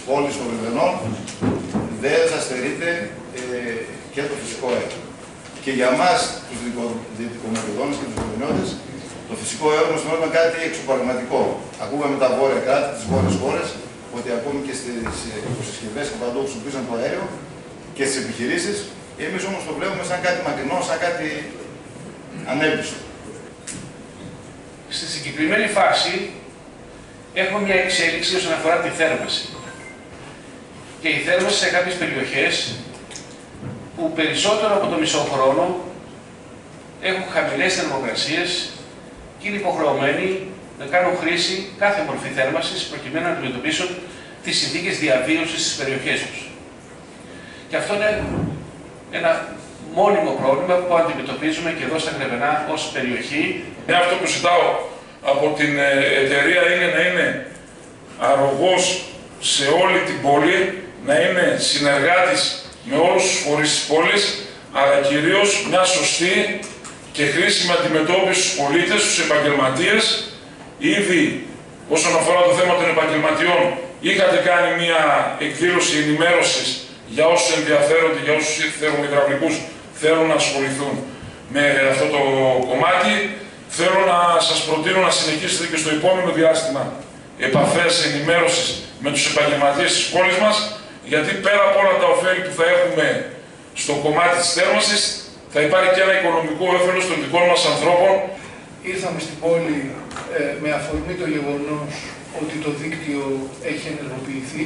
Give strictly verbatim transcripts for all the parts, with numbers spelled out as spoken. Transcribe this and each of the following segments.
πόλης των Βρετανών, δεν θα στερείται ε, και το φυσικό αέριο. Και για εμάς, τους Δυτικομακεδόνες και τους Βορειονιώτες, το φυσικό αέριο μας φαίνονταν κάτι εξωπραγματικό. Ακούγαμε τα βόρεια κράτη, τις βόρειες χώρες, ότι ακόμη και στις υποσυσκευές και παντού χρησιμοποιήσαν το αέριο και στις επιχειρήσεις. Εμείς όμως το βλέπουμε σαν κάτι μακρινό, σαν κάτι ανέλπιστο. Στη συγκεκριμένη φάση έχουμε μια εξέλιξη όσον αφορά τη θέρμανση. Και η θέρμανση σε κάποιες περιοχές που περισσότερο από το μισό χρόνο έχουν χαμηλές θερμοκρασίες και είναι υποχρεωμένοι να κάνουν χρήση κάθε μορφή θέρμανσης προκειμένου να αντιμετωπίσουν τις συνθήκες διαβίωσης στις περιοχές τους. Και αυτό είναι ένα μόνιμο πρόβλημα που αντιμετωπίζουμε και εδώ στα Γρεβενά ως περιοχή. Αυτό που ζητάω από την εταιρεία είναι να είναι αρρωγός σε όλη την πόλη, να είναι συνεργάτης με όλους τους φορείς της πόλης, αλλά κυρίως μια σωστή και χρήσιμη αντιμετώπιση στους πολίτες, στους επαγγελματίες. Ήδη όσον αφορά το θέμα των επαγγελματιών, είχατε κάνει μια εκδήλωση ενημέρωσης για όσους ενδιαφέρονται, για όσους θερμοϊδραυλικούς θέλουν να ασχοληθούν με αυτό το κομμάτι. Θέλω να σας προτείνω να συνεχίσετε και στο επόμενο διάστημα επαφές ενημέρωσης με τους επαγγελματίες της πόλης μας, γιατί πέρα από όλα τα ωφέλη που θα έχουμε στο κομμάτι της θέρμανσης, θα υπάρχει και ένα οικονομικό όφελος των δικών μας ανθρώπων. Ήρθαμε στην πόλη ε, με αφορμή το γεγονός ότι το δίκτυο έχει ενεργοποιηθεί.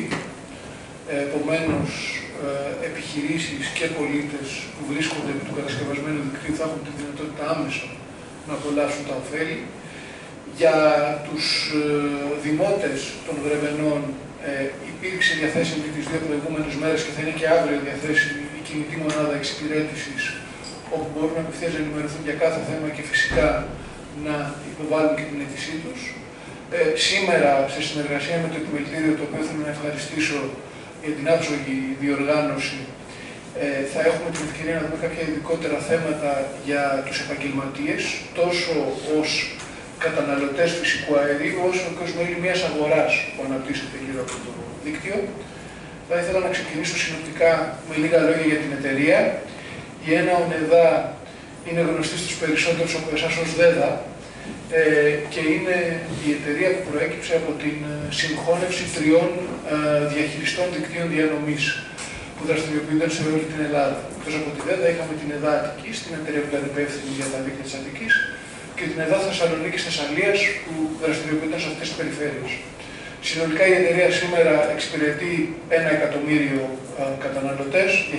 Ε, επομένως, ε, επιχειρήσεις και πολίτες που βρίσκονται επί του κατασκευασμένου δικτύου θα έχουν τη δυνατότητα άμεσα να απολαύσουν τα ωφέλη. Για τους ε, δημότες των Γρεβενών ε, υπήρξε διαθέσιμη τις δύο προηγούμενες μέρες και θα είναι και αύριο διαθέσιμη η κινητή μονάδα εξυπηρέτησης, όπου μπορούν απευθείας να ενημερωθούν για κάθε θέμα και φυσικά να υποβάλουν και την αίτησή τους. Ε, σήμερα, σε συνεργασία με το επιμελητήριο, το οποίο θέλω να ευχαριστήσω για την άψογη διοργάνωση, ε, θα έχουμε την ευκαιρία να δούμε κάποια ειδικότερα θέματα για τους επαγγελματίες, τόσο ως καταναλωτές φυσικού αερίου, όσο και ως μέλη μιας αγοράς που αναπτύσσεται γύρω από το δίκτυο. Θα ήθελα να ξεκινήσω συνοπτικά με λίγα λόγια για την εταιρεία. Η ΕΝΑ ΟΝΕΔΑ είναι γνωστή στους περισσότερους από εσάς ως ΔΕΔΑ ε, και είναι η εταιρεία που προέκυψε από την συγχώνευση τριών ε, διαχειριστών δικτύων διανομής που δραστηριοποιούνταν σε όλη την Ελλάδα. Εκτός από τη ΔΕΔΑ είχαμε την ΕΔΑ Αττικής, την εταιρεία που ήταν υπεύθυνη για τα δίκτυα της Αττικής, και την ΕΔΑ Θεσσαλονίκης Θεσσαλίας που δραστηριοποιούνταν σε αυτές τις περιφέρειες. Συνολικά η εταιρεία σήμερα εξυπηρετεί ένα εκατομμύριο ε, καταναλωτές.